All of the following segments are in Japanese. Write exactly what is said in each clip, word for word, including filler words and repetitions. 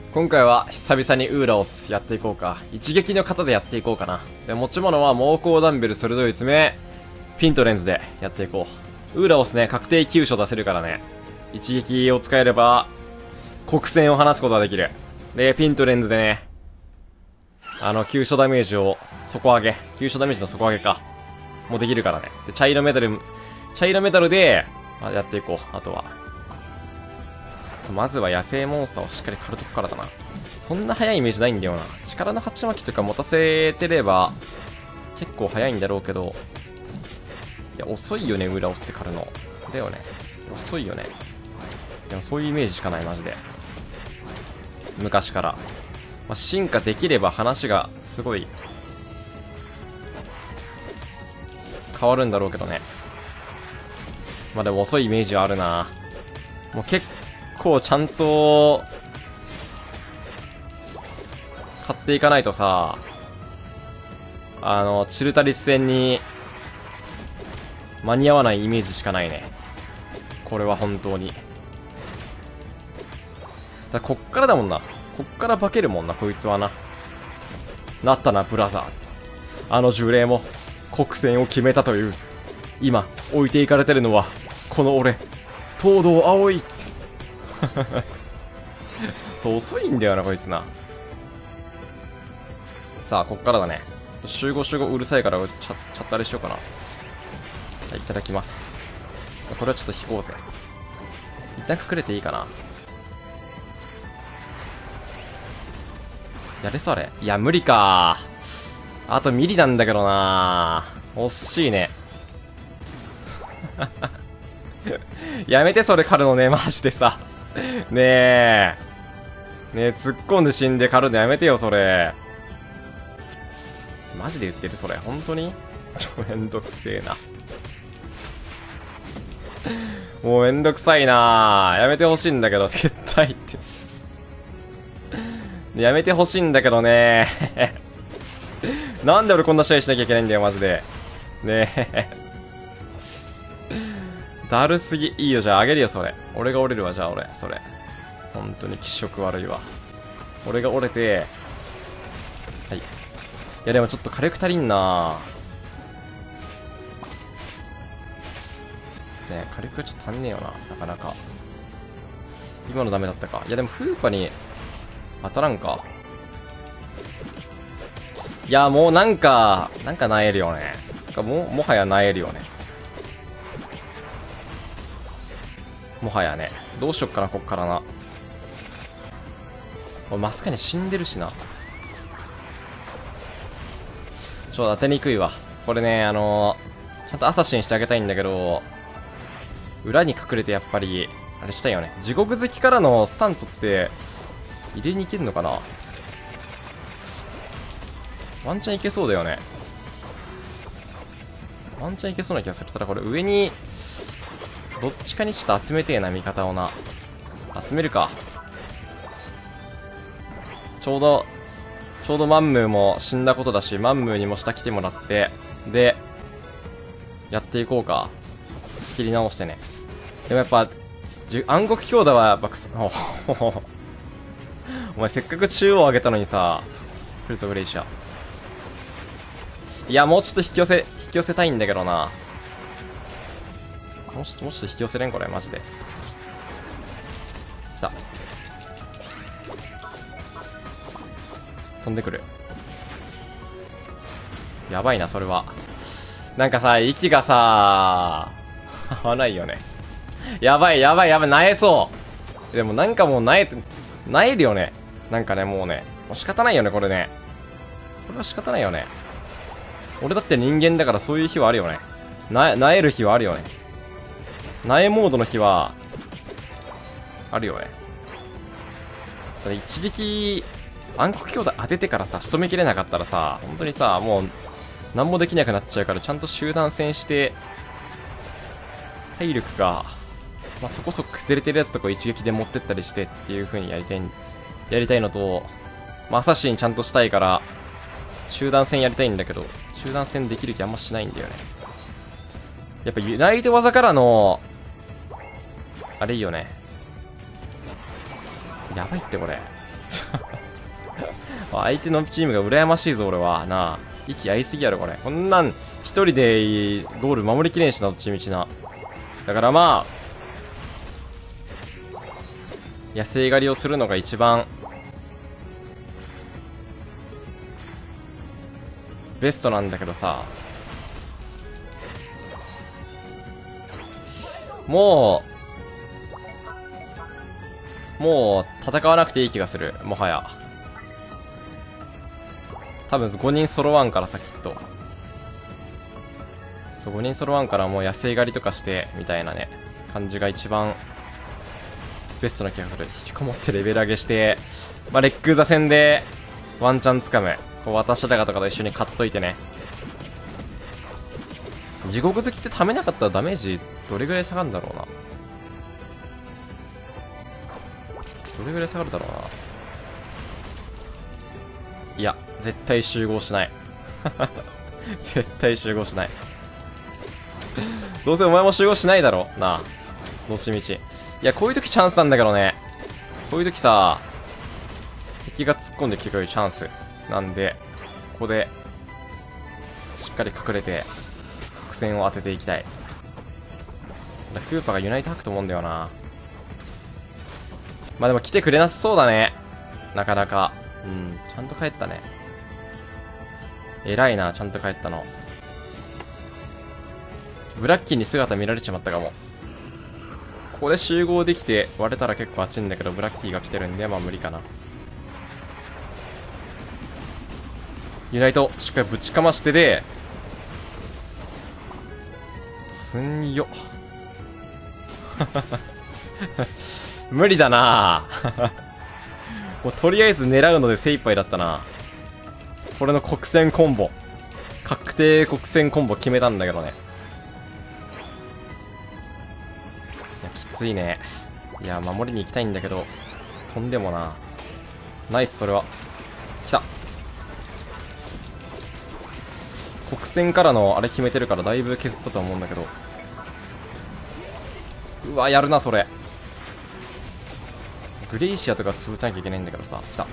今回は久々にウーラオスやっていこうか。一撃の型でやっていこうかな。で、持ち物は猛攻ダンベル鋭い爪、ピンとレンズでやっていこう。ウーラオスね、確定急所出せるからね。一撃を使えれば、黒線を放つことができる。で、ピンとレンズでね、あの、急所ダメージを底上げ。急所ダメージの底上げか。もうできるからね。で、茶色メダル、茶色メダルで、まあ、やっていこう。あとは。まずは野生モンスターをしっかり狩るとこからだな。そんな速いイメージないんだよな。力の鉢巻きとか持たせてれば結構速いんだろうけど、いや遅いよね、裏押して狩るのだよね。遅いよね。でもそういうイメージしかないマジで。昔から、まあ、進化できれば話がすごい変わるんだろうけどね。まあでも遅いイメージはあるな。もう結構結構ちゃんと買っていかないとさ、あのチルタリス戦に間に合わないイメージしかないね。これは本当にだ。こっからだもんな。こっから化けるもんな、こいつはな。なったなブラザー。あの呪霊も黒線を決めたという。今置いていかれてるのはこの俺、東堂葵って。そう、遅いんだよなこいつな。さあこっからだね。集合集合うるさいからこいつチャチャットあれしようかな。はい、いただきます。これはちょっと引こうぜ。一旦隠れていいかな。やれそうあれ。いや無理か。あとミリなんだけどな。惜しいね。やめてそれ狩るのね、マジでさ。ねえねえ、突っ込んで死んで狩るのやめてよそれ。マジで言ってるそれ本当に。ちょめんどくせえな。もうめんどくさいな。やめてほしいんだけど絶対ってやめてほしいんだけどね。なんで俺こんな試合しなきゃいけないんだよマジで。ねえだるすぎ。いいよ、じゃああげるよそれ。俺が折れるわ。じゃあ俺それ本当に気色悪いわ。俺が折れて、はい。いやでもちょっと火力足りんな。ねえ、火力がちょっと足んねえよな、なかなか。今のダメだったか。いやでもフーパに当たらんか。いやもうなんかなんか萎えるよね。なんかももはや萎えるよね。もはやね。どうしよっかなこっからな。マスカに死んでるしな。ちょっと当てにくいわこれね。あのー、ちゃんとアサシンしてあげたいんだけど、裏に隠れてやっぱりあれしたいよね。地獄好きからのスタントって入れに行けるのかな。ワンチャンいけそうだよね。ワンチャンいけそうな気がする。ただこれ上にどっちかにちょっと集めてえな、味方をな。集めるか。ちょうどちょうどマンムーも死んだことだし、マンムーにも下来てもらって、でやっていこうか。仕切り直してね。でもやっぱ暗黒強打はやっぱくそお前せっかく中央上げたのにさ。クルトグレイシャー、いやもうちょっと引き寄せ引き寄せたいんだけどな。もうちょっともうちょっと引き寄せれんこれマジで。来た。飛んでくる。やばいなそれは。なんかさ息がさ合わないよね。やばいやばいやばい、萎えそう。でもなんかもう萎えて萎えるよね。なんかねもうねもう仕方ないよねこれね。これは仕方ないよね。俺だって人間だからそういう日はあるよね。な萎える日はあるよね。苗モードの日はあるよね。ただ一撃暗黒強打当ててからさ仕留めきれなかったらさ、本当にさもう何もできなくなっちゃうから、ちゃんと集団戦して体力が、まあ、そこそこ崩れてるやつとか一撃で持ってったりしてっていう風にやりたいやりたいのと、まあ、アサシンちゃんとしたいから集団戦やりたいんだけど、集団戦できる気あんましないんだよね。やっぱユナイト技からのあれいいよね。 やばいってこれ。相手のチームが羨ましいぞ俺は。なあ、息合いすぎやろこれ。こんなん一人でゴール守りきれんしな、どっちみちな。だからまあ野生狩りをするのが一番ベストなんだけどさ、もうもう戦わなくていい気がする。もはや多分ごにん揃わんからさ、きっと。そう、ごにん揃わんからもう野生狩りとかしてみたいなね感じが一番ベストな気がする。引きこもってレベル上げして、まあ、レック座戦でワンチャンつかむ。こう私らがとかと一緒に買っといてね。地獄好きって貯めなかったらダメージどれぐらい下がるんだろうな。どれぐらい下がるだろうな。いや絶対集合しない絶対集合しないどうせお前も集合しないだろなあ、どっちみち。いやこういう時チャンスなんだけどね。こういう時さ、敵が突っ込んできてくれるチャンスなんで、ここでしっかり隠れて伏線を当てていきたい。フーパーがユナイト吐くと思うんだよな。まあでも来てくれなさそうだね、なかなか。うん、ちゃんと帰ったね。偉いな、ちゃんと帰ったの。ブラッキーに姿見られちまったかも。ここで集合できて割れたら結構熱いんだけど、ブラッキーが来てるんでまあ無理かな。ユナイトしっかりぶちかましてでつんよ無理だなもうとりあえず狙うので精一杯だったな。これの国戦コンボ、確定国戦コンボ決めたんだけどね。いやきついね。いや守りに行きたいんだけど飛んでもな。ナイス。それは来た。国戦からのあれ決めてるからだいぶ削ったと思うんだけど、うわやるなそれ。グレイシアとか潰さなきゃいけないんだけどさ。来た来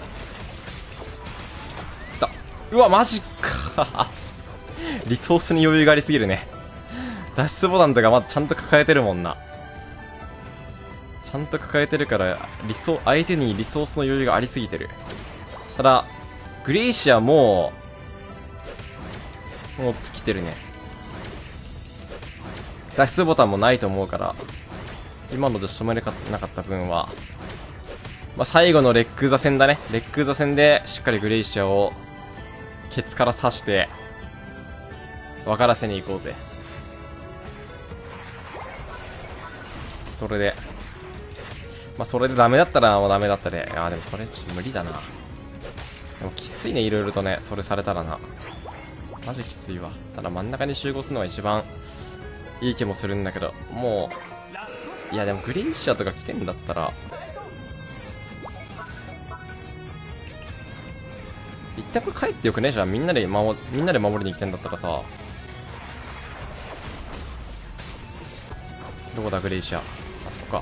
た。うわマジかリソースに余裕がありすぎるね。脱出ボタンとかまだちゃんと抱えてるもんな。ちゃんと抱えてるから理想、相手にリソースの余裕がありすぎてる。ただグレイシアももう尽きてるね。脱出ボタンもないと思うから、今ので仕留めれなかった分は、まあ、最後のレック座戦だね。レック座戦でしっかりグレイシアをケツから刺して分からせに行こうぜ。それでまあそれでダメだったらもうダメだったで。ああでもそれちょっと無理だな。でもきついね、いろいろとね、それされたらな。マジきついわ。ただ真ん中に集合するのが一番いい気もするんだけど、もういやでもグレイシアとか来てんだったら一旦これ帰ってよくね。じゃあみんなで守みんなで守りに来てんだったらさ。どこだグレイシア。あそこか。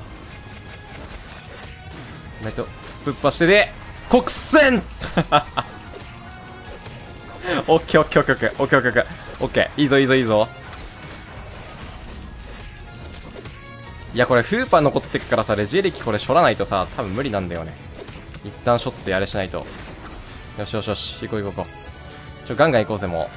ナイトぶっぱしてで国戦オッケーオッケーオッケーオッケーオッケーオッケーオッケーオッケー。いいぞいいぞいいぞ。いやこれフーパー残ってっからさ、レジエレキこれしょらないとさ多分無理なんだよね。一旦ショットやれしないと。よしよしよし、行こう行こう行こう。ちょガンガン行こうぜ。も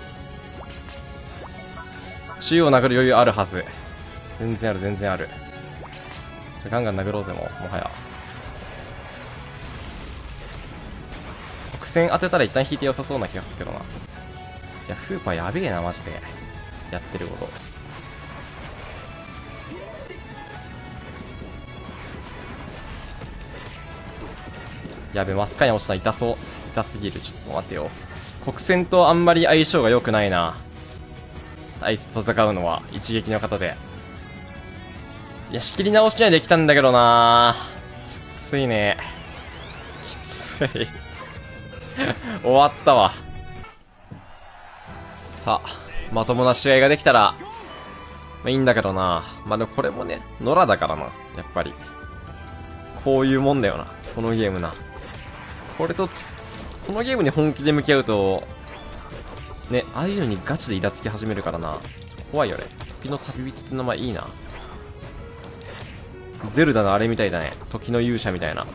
う周囲を殴る余裕あるはず。全然ある全然ある。ちょガンガン殴ろうぜ。もうもはや国戦当てたら一旦引いて良さそうな気がするけどな。いやフーパーやべえなマジでやってること。やべ、マスカに落ちた。痛そう。痛すぎる。ちょっと待てよ。国戦とあんまり相性が良くないな。あいつと戦うのは一撃の方で。いや仕切り直しにはできたんだけどな。きついね。きつい終わったわ。さあまともな試合ができたらまあいいんだけどな。まあでもこれもね野良だからな。やっぱりこういうもんだよな。 このゲームな。これとつ、このゲームに本気で向き合うと、ね、ああいうのにガチでイラつき始めるからな。怖いよね。時の旅人って名前いいな。ゼルダのあれみたいだね。時の勇者みたいな。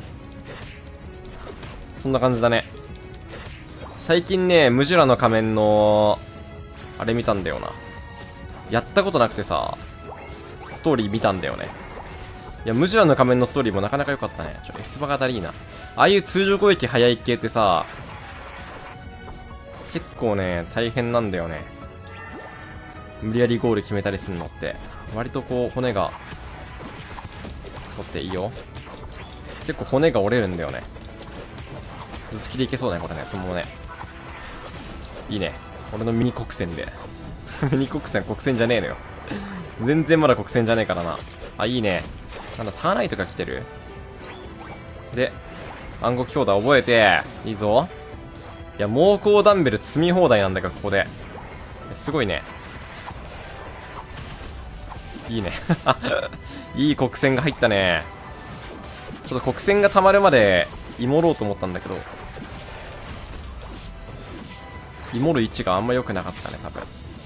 そんな感じだね。最近ね、ムジュラの仮面の、あれ見たんだよな。やったことなくてさ、ストーリー見たんだよね。いや、ムジュラの仮面のストーリーもなかなか良かったね。ちょ、S バがだりーな。ああいう通常攻撃早い系ってさ、結構ね、大変なんだよね。無理やりゴール決めたりするのって。割とこう、骨が、取っていいよ。結構骨が折れるんだよね。頭突きでいけそうだね、これね。そのままね。いいね。俺のミニ国戦で。ミニ国戦、国戦じゃねえのよ。全然まだ国戦じゃねえからな。あ、いいね。なんだ、サーナイトが来てる？で、暗黒兄弟覚えて、いいぞ。いや、猛攻ダンベル積み放題なんだから、ここで。すごいね。いいね。いい国戦が入ったね。ちょっと国戦が溜まるまで、イモろうと思ったんだけど、イモる位置があんま良くなかったね、多分。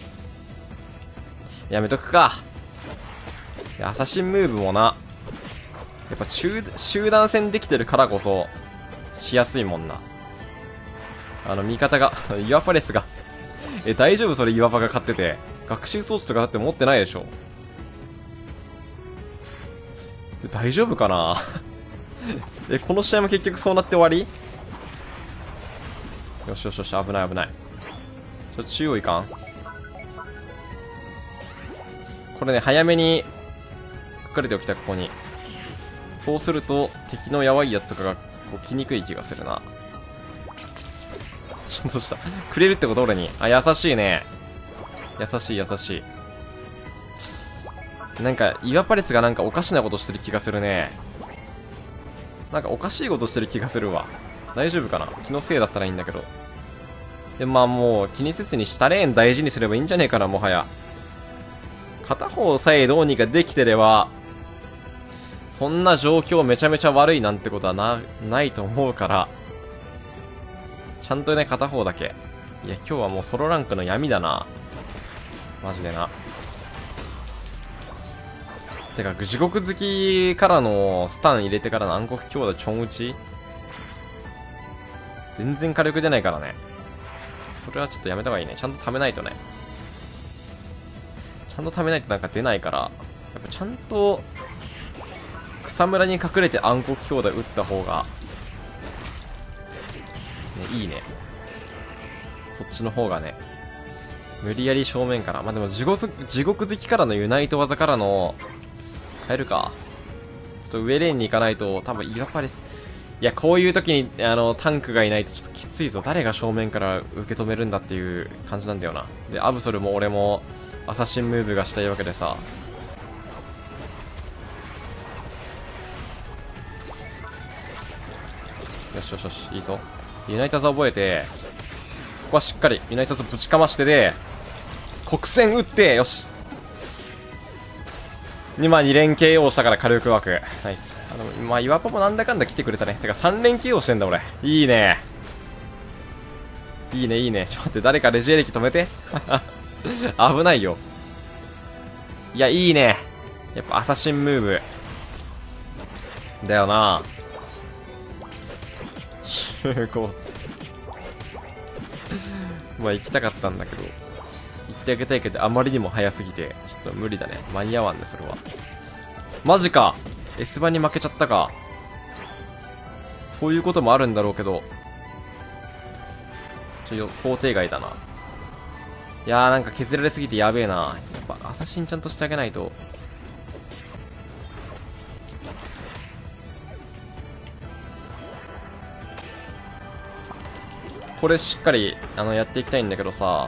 やめとくか。いや、アサシンムーブもな、やっぱ集集団戦できてるからこそしやすいもんな。あの味方がイワパレスがえ、大丈夫それ？イワパが買ってて学習装置とかだって持ってないでしょ。大丈夫かなえ、この試合も結局そうなって終わり？よしよしよし、危ない危ない。ちょっと中央いかん。これね、早めに書かれておきたい、ここに。そうすると敵のやばいやつとかがこう来にくい気がするな。ちょっとしたくれるってこと？俺に。あ、優しいね。優しい優しい。なんかイワパレスがなんかおかしなことしてる気がするね。なんかおかしいことしてる気がするわ。大丈夫かな？気のせいだったらいいんだけど。で、まあもう気にせずに下レーン大事にすればいいんじゃねえかな、もはや。片方さえどうにかできてれば、そんな状況めちゃめちゃ悪いなんてことはな、ないと思うから、ちゃんとね、片方だけ。いや、今日はもうソロランクの闇だな。マジでな。てか、地獄好きからのスタン入れてからの暗黒兄弟ちょん打ち全然火力出ないからね。それはちょっとやめた方がいいね。ちゃんと貯めないとね。ちゃんと貯めないとなんか出ないから、やっぱちゃんと、草むらに隠れて暗黒兄弟打った方が、ね、いいね。そっちの方がね。無理やり正面から。まあ、でも地獄、地獄好きからのユナイト技からの、変えるか。ちょっと上レーンに行かないと、多分イワパレス。いや、こういう時に、あの、タンクがいないとちょっときついぞ。誰が正面から受け止めるんだっていう感じなんだよな。で、アブソルも俺も、アサシンムーブがしたいわけでさ。よしよしよし、いいぞ。ユナイターズ覚えて、ここはしっかりユナイターズぶちかましてで、国戦打って、よし。今に連 ケーオー したから火力枠。ナイス。あの、まあ、岩パもなんだかんだ来てくれたね。てかさん連 ケーオー してんだ俺。いいね。いいね、いいね。ちょっと待って、誰かレジエレキ止めて。危ないよ。いや、いいね。やっぱアサシンムーブ。だよな。集合。まあ行きたかったんだけど。行ってあげたいけど、あまりにも早すぎて、ちょっと無理だね。間に合わんね、それは。マジか。S 版に負けちゃったか。そういうこともあるんだろうけど。ちょ、想定外だな。いやーなんか削られすぎてやべえな。やっぱアサシンちゃんとしてあげないと。これしっかりあのやっていきたいんだけどさ。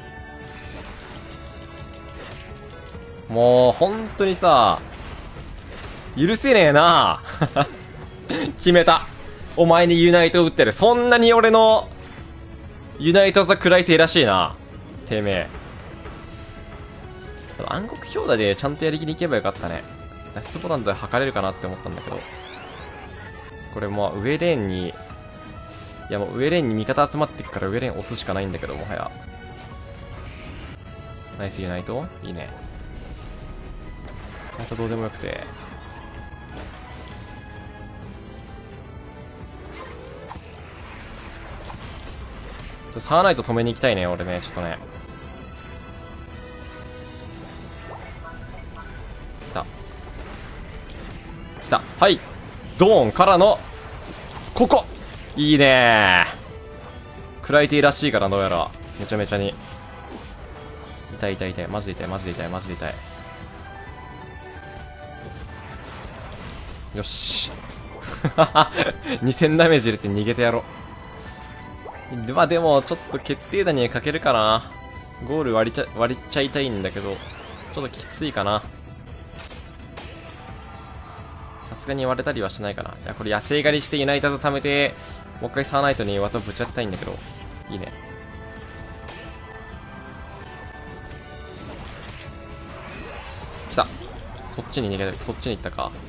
もう本当にさ、許せねえな。決めた。お前にユナイト打ってる。そんなに俺のユナイトザ食らいてえらしいな。てめえ。暗黒兄弟でちゃんとやりきりいけばよかったね。脱出ボタンで測れるかなって思ったんだけど。 これもう上レーンに、いやもう上レーンに味方集まってっから上レーン押すしかないんだけど、もはや。ナイスユナイトいいね。ナイスはどうでもよくて。サーナイト止めに行きたいね、俺ね、ちょっとね。来た。来た。はい。ドーンからの、ここいいねー。クライティらしいから、どうやら。めちゃめちゃに。痛い痛い痛い。マジで痛い、マジで痛い、マジで痛い。よし。にせんダメージ入れて逃げてやろう。まあでも、ちょっと決定打にはかけるかな。ゴール割りちゃ、割りちゃいたいんだけど、ちょっときついかな。さすがに割れたりはしないかな。いや、これ野生狩りしてユナイターズ貯めて、もう一回サーナイトに技ぶち当てたいんだけど、いいね。来た。そっちに逃げて、そっちに行ったか。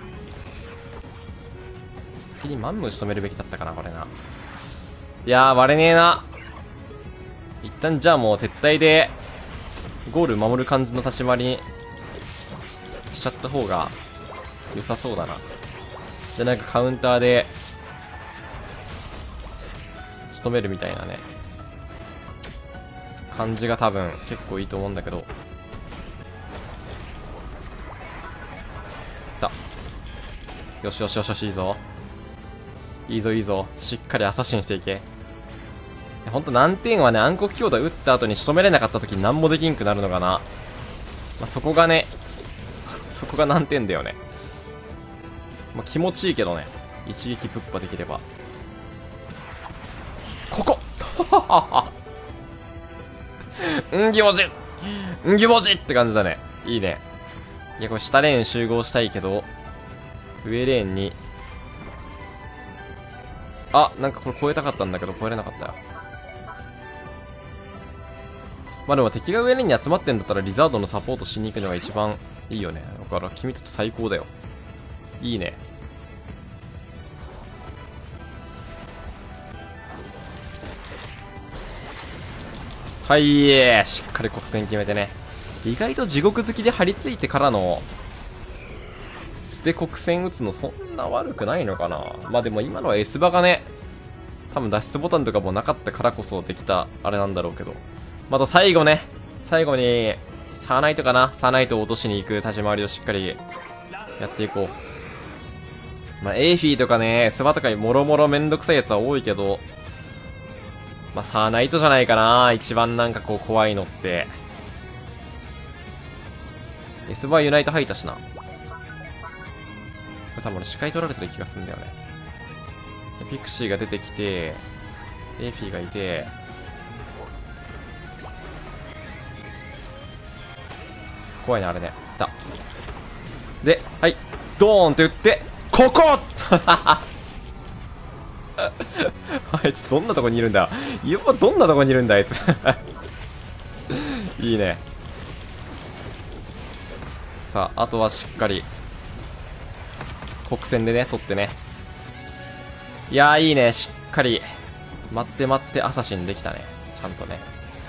先にマンムー仕留めるべきだったかな、これな。いやー、割れねえな。一旦じゃあもう撤退で、ゴール守る感じの立ち回りにしちゃった方が良さそうだな。じゃあなんかカウンターで、仕留めるみたいなね。感じが多分結構いいと思うんだけど。だ。よしよしよしよし、いいぞ。いいぞいいぞ。しっかりアサシンしていけ。ほんと難点はね、暗黒強打打った後に仕留めれなかった時に何もできんくなるのかな。まあ、そこがね、そこが難点だよね。まあ、気持ちいいけどね。一撃プッパできれば。ここんぎもじんぎもじって感じだね。いいね。いや、これ下レーン集合したいけど、上レーンに、あ、なんかこれ超えたかったんだけど超えれなかったよ。まあでも敵が上レーンに集まってんだったらリザードのサポートしに行くのが一番いいよね。だから君たち最高だよ。いいね。はい、しっかり国戦決めてね。意外と地獄好きで張り付いてからの捨て国戦打つのそんな悪くないのかな。まあでも今のは S バがね、多分脱出ボタンとかもなかったからこそできたあれなんだろうけど、また最後ね、最後にサーナイトかな、サーナイトを落としに行く立ち回りをしっかりやっていこう。まあエーフィーとかね、S バとかにもろもろめんどくさいやつは多いけど、まあサーナイトじゃないかな、一番なんかこう怖いのって。 S バユナイト入ったしな。これ多分俺視界取られてる気がするんだよね。ピクシーが出てきて、エーフィーがいて、怖いなあれね。来た。で、はい、ドーンって打って、ここあいつどんなとこにいるんだ。やっぱどんなとこにいるんだあいついいね。さあ、あとはしっかり国戦でね取ってね。いやーいいね。しっかり待って待ってアサシンできたね、ちゃんとね。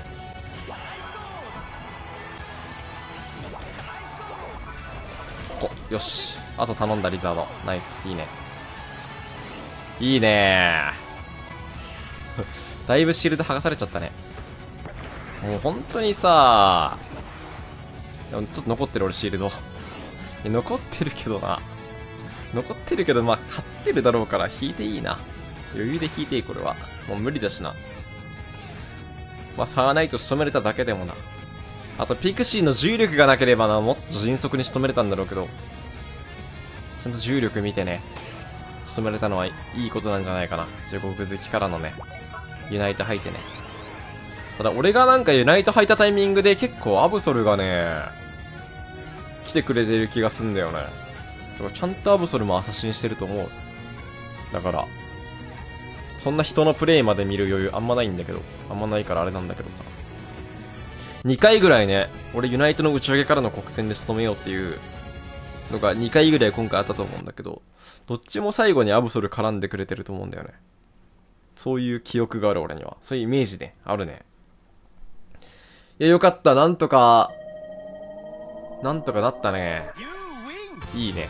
ここよし、あと頼んだリザードナイス。いいねいいねーだいぶシールド剥がされちゃったね。もう本当にさー、ちょっと残ってる俺シールド残ってるけどな、残ってるけどまあ勝ってるだろうから引いていいな。余裕で引いていい。これはもう無理だしな。まあサーナイト仕留めれただけでもな。あとピクシーの重力がなければな、もっと迅速に仕留めれたんだろうけど、ちゃんと重力見てね仕留めれたのはいいことなんじゃないかな。地獄好きからのねユナイト吐いてね。ただ俺がなんかユナイト吐いたタイミングで結構アブソルがね来てくれてる気がすんだよね。だからちゃんとアブソルもアサシンしてると思う。だからそんな人のプレイまで見る余裕あんまないんだけど、あんまないからあれなんだけどさ、にかいぐらいね俺ユナイトの打ち上げからの国戦で仕留めようっていうのがにかいぐらい今回あったと思うんだけど、どっちも最後にアブソル絡んでくれてると思うんだよね。そういう記憶がある俺には。そういうイメージね、あるね。いや、よかった。なんとか、なんとかなったね。いいね。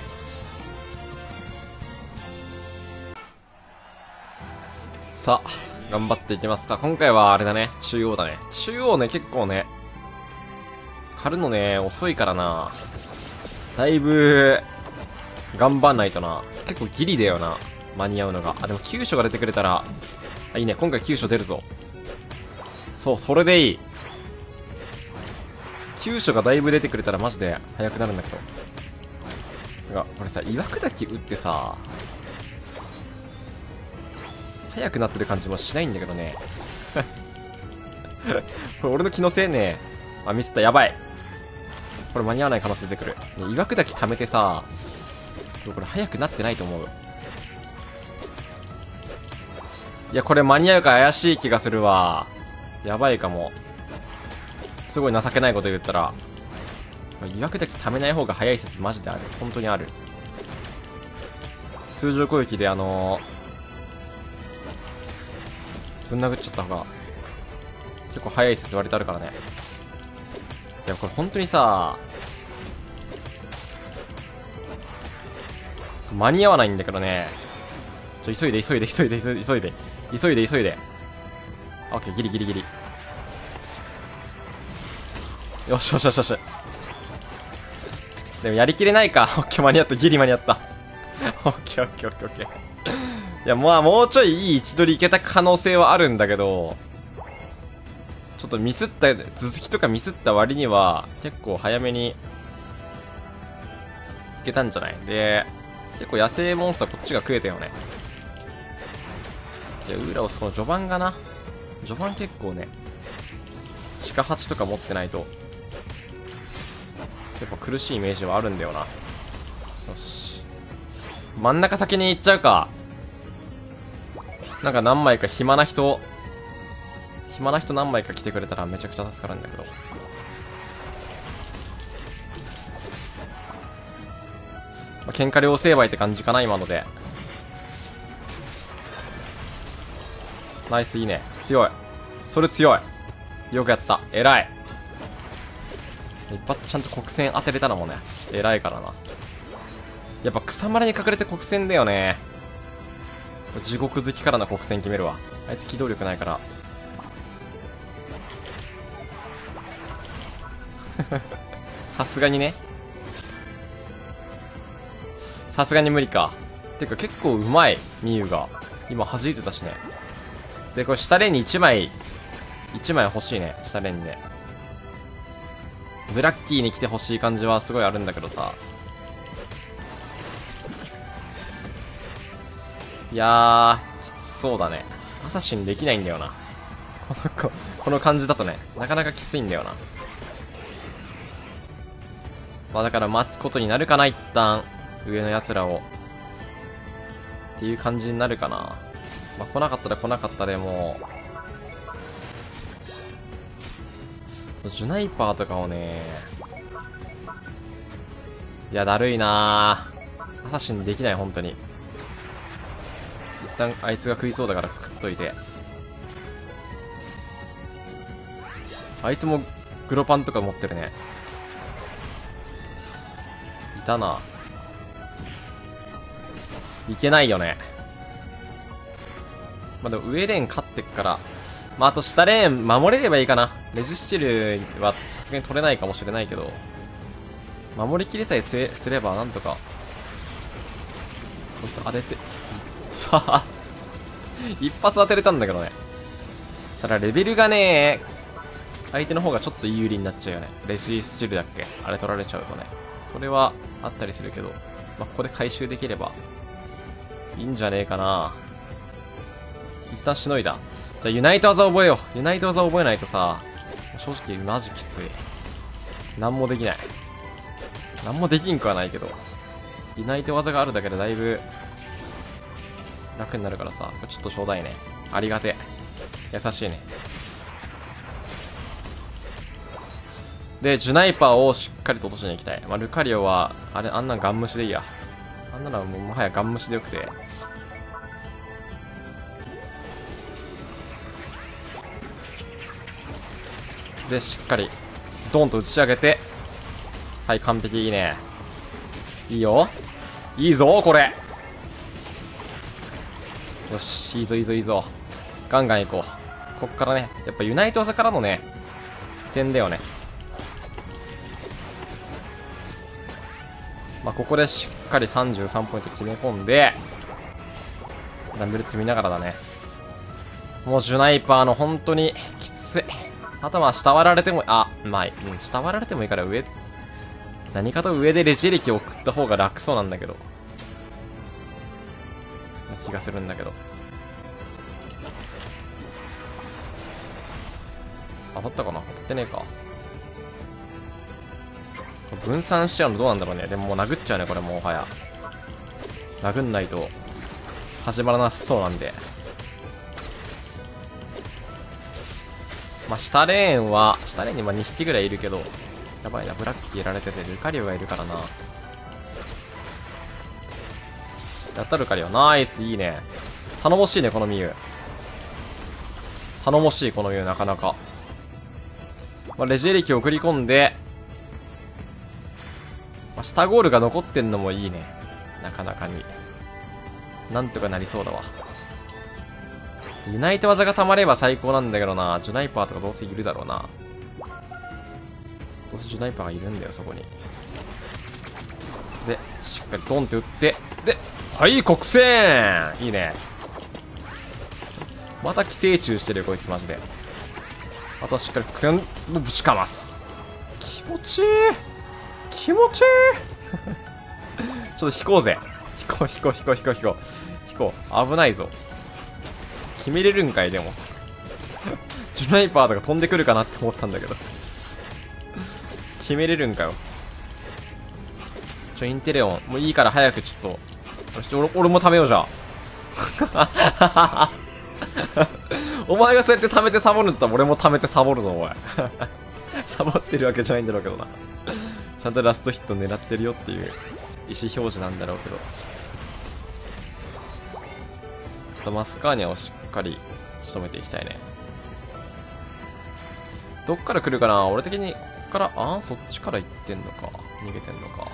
さあ、頑張っていきますか。今回はあれだね。中央だね。中央ね、結構ね、狩るのね、遅いからな。だいぶ、頑張んないとな。結構ギリだよな。間に合うのが。あ、でも急所が出てくれたら、あ、いいね。今回急所出るぞ。そう、それでいい。急所がだいぶ出てくれたらマジで速くなるんだけど。てか、これさ、岩砕き打ってさ、速くなってる感じもしないんだけどね。これ俺の気のせいね。あ、ミスった。やばい。これ間に合わない可能性出てくる。ね、岩砕き溜めてさ、これ速くなってないと思う。いや、これ間に合うか怪しい気がするわ。やばいかも。すごい情けないこと言ったら、岩砕き溜めない方が早い説マジである。本当にある。通常攻撃であのー、ぶん殴っちゃった方が結構早い説割とあるからね。でもこれ本当にさ、間に合わないんだけどね。ちょ、急いで急いで急いで急いで急いで急いで急いで。オッケー、ギリギリギリ。よしよしよしよし。でもやりきれないか。オッケー、間に合った。ギリ間に合った。オッケーオッケーオッケーオッケー。いや、まあもうちょいいい位置取りいけた可能性はあるんだけど、ちょっとミスった、頭突きとかミスった割には結構早めにいけたんじゃない？で、結構野生モンスターこっちが食えたよね。いや、ウーラオスこの序盤がな、序盤結構ね、地下はちとか持ってないと結構苦しいイメージはあるんだよな。よし、真ん中先に行っちゃうか。なんか何枚か暇な人暇な人何枚か来てくれたらめちゃくちゃ助かるんだけど。まあ、喧嘩両成敗って感じかな今ので。ナイス、いいね。強い。それ強い。よくやった。偉い。一発ちゃんと黒線当てれたのもね、偉いからな。やっぱ草むらに隠れて黒線だよね。地獄好きからの黒線決めるわ。あいつ機動力ないから。さすがにね。さすがに無理か。てか結構うまい、ミユが。今弾いてたしね。で、これ下レーンにいちまい、いちまい欲しいね。下レーンにね。ブラッキーに来て欲しい感じはすごいあるんだけどさ。いやー、きつそうだね。アサシンできないんだよな。このこ、この感じだとね、なかなかきついんだよな。まあだから待つことになるかな、一旦。上の奴らを。っていう感じになるかな。まあ来なかったら来なかったでもう、ジュナイパーとかをね、いや、だるいなぁ。アサシンできない、本当に。一旦あいつが食いそうだから食っといて。あいつもグロパンとか持ってるね。いたな。いけないよね。まあでも上レーン勝ってっから、まああと下レーン守れればいいかな。レジスチルはさすがに取れないかもしれないけど、守りきりさえすれすればなんとか。こいつ当てて、さあ一発当てれたんだけどね。ただレベルがね、相手の方がちょっと有利になっちゃうよね。レジスチルだっけ、あれ取られちゃうとね。それはあったりするけど、まあ、ここで回収できればいいんじゃねえかな。一旦しのいだ。じゃあユナイト技覚えよう。ユナイト技覚えないとさ、正直マジきつい。なんもできない。なんもできんくはないけど、ユナイト技があるだけでだいぶ楽になるからさ、ちょっとちょうだいね。ありがてえ。優しいね。 で、ジュナイパーをしっかりと落としに行きたい。まあ、ルカリオは、あれ、あんなんガン無視でいいや。あんなのはもうもはやガン無視でよくて。で、しっかり、ドンと打ち上げて、はい、完璧、いいね。いいよ。いいぞ、これ。よし、いいぞ、いいぞ、いいぞ。ガンガン行こう。こっからね、やっぱユナイト技からのね、起点だよね。まあ、ここでしっかりさんじゅうさんポイント決め込んで、ダンベル積みながらだね。もうジュナイパーの本当にきつい。あとは下割られても、あ、まあ、うん、下割られてもいいから上、何かと上でレジエレキを送った方が楽そうなんだけど。気がするんだけど。当たったかな？当たってねえか。分散しちゃうのどうなんだろうね。でももう殴っちゃうね、これもはや。殴んないと始まらなさそうなんで。まあ、下レーンは、下レーンにまあにひきぐらいいるけど、やばいな、ブラッキーやられてて、ルカリオがいるからな。やったルカリオ。ナイス、いいね。頼もしいね、このミユ。頼もしい、このミユ、なかなか。まあ、レジエリキを送り込んで、まあ、下ゴールが残ってんのもいいね。なかなかに。なんとかなりそうだわ。ユナイト技が溜まれば最高なんだけどな。ジュナイパーとかどうせいるだろうな。どうせジュナイパーがいるんだよ、そこに。で、しっかりドンって打って、で、はい、国戦いいね。また寄生虫してるよ、こいつマジで。あとはしっかり国戦をぶちかます。気持ちいい気持ちいいちょっと引こうぜ。引こう、引こう、引こう、引こう、引こう。引こう。危ないぞ。決めれるんかい、でも。ジュナイパーとか飛んでくるかなって思ったんだけど。決めれるんかよ。ちょ、インテレオン。もういいから早くちょっと。俺、俺も食べようじゃあ。お前がそうやって貯めてサボるんだったら俺も貯めてサボるぞ、おい。サボってるわけじゃないんだろうけどな。ちゃんとラストヒット狙ってるよっていう意思表示なんだろうけど。あとマスカーニャをしっかり仕留めていきたいね。どっから来るかな？俺的にこっから、ああ、そっちから行ってんのか。逃げてんのか。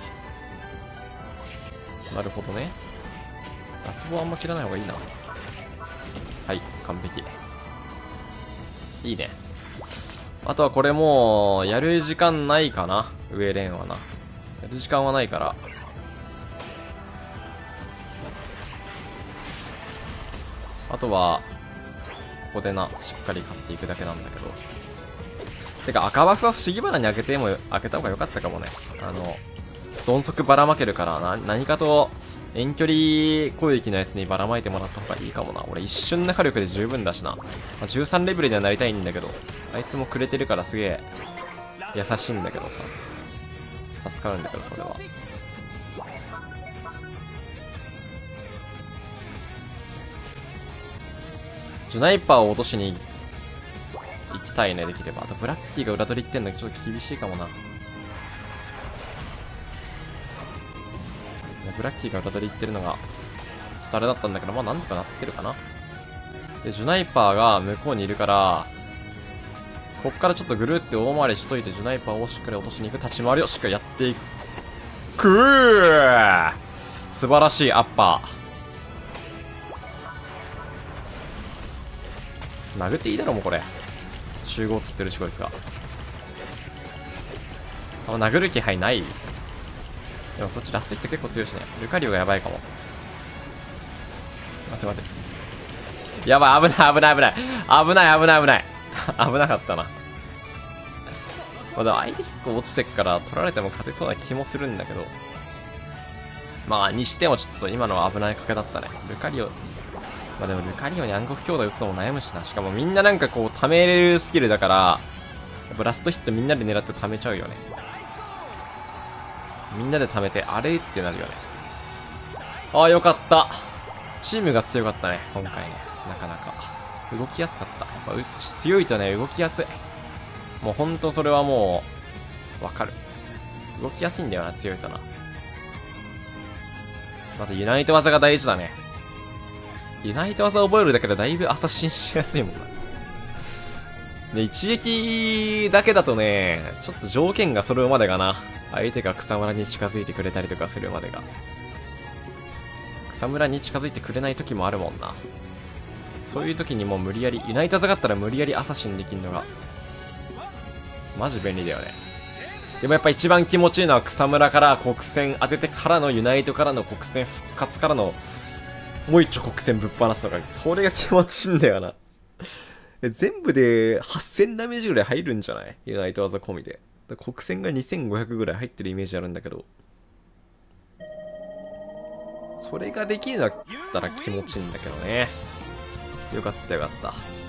なるほどね。脱帽あんま切らない方がいいな。はい、完璧。いいね。あとはこれもう、やる時間ないかな。上レーンはな。やる時間はないから。あとは、ここでな、しっかり買っていくだけなんだけど。てか、赤バフは不思議花に開けても、開けた方が良かったかもね。あの、鈍足ばらまけるから、な、何かと、遠距離攻撃のやつにばらまいてもらった方がいいかもな。俺一瞬の火力で十分だしな。まあ、じゅうさんレベルにはなりたいんだけど、あいつもくれてるからすげえ、優しいんだけどさ。助かるんだけど、それは。ジュナイパーを落としに行きたいね、できれば。あとブラッキーが裏取り行ってんのちょっと厳しいかもな。ブラッキーが裏取り行ってるのが、ちょっとあれだったんだけど、まあなんとかなってるかな。で、ジュナイパーが向こうにいるから、こっからちょっとぐるって大回りしといて、ジュナイパーをしっかり落としに行く立ち回りをしっかりやっていくー素晴らしいアッパー。殴っていいだろ、もうこれ。集合つってるし、こいつが。あんま殴る気配ない。でもこっちラストヒット結構強いしね。ルカリオがやばいかも。待って待って。やばい、危ない危ない危ない。危ない危ない危ない。危なかったな。まあでも相手結構落ちてっから取られても勝てそうな気もするんだけど。まあにしてもちょっと今のは危ない賭けだったね。ルカリオ。まあでもルカリオに暗黒強打打つのも悩むしな。しかもみんななんかこう溜めれるスキルだから、やっぱラストヒットみんなで狙って溜めちゃうよね。みんなで貯めて、あれってなるよね。ああ、よかった。チームが強かったね、今回ね。なかなか。動きやすかった。やっぱ強いとね、動きやすい。もうほんとそれはもわかる。動きやすいんだよな、強いとな。またユナイト技が大事だね。ユナイト技を覚えるだけでだいぶアサシンしやすいもんな。で、一撃だけだとね、ちょっと条件が揃うまでがな。相手が草むらに近づいてくれたりとかするまでが。草むらに近づいてくれない時もあるもんな。そういう時にもう無理やり、ユナイト技があったら無理やりアサシンできるのが、マジ便利だよね。でもやっぱ一番気持ちいいのは草むらから国戦当ててからのユナイトからの国戦復活からのもう一丁国戦ぶっ放すのが、それが気持ちいいんだよな。全部ではっせんダメージぐらい入るんじゃない？ユナイト技込みで。国戦がにせんごひゃくぐらい入ってるイメージあるんだけど。それができるんだったら気持ちいいんだけどね。よかったよかった。